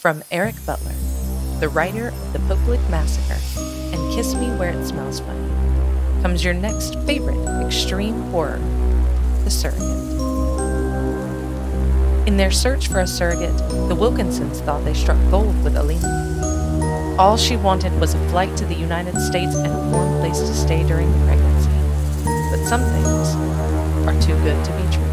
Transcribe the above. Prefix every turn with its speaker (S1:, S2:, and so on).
S1: From Eric Butler, the writer of The Public Massacre and Kiss Me Where It Smells Funny, comes your next favorite extreme horror, The Surrogate. In their search for a surrogate, the Wilkinsons thought they struck gold with Alina. All she wanted was a flight to the United States and a warm place to stay during the pregnancy. But some things are too good to be true.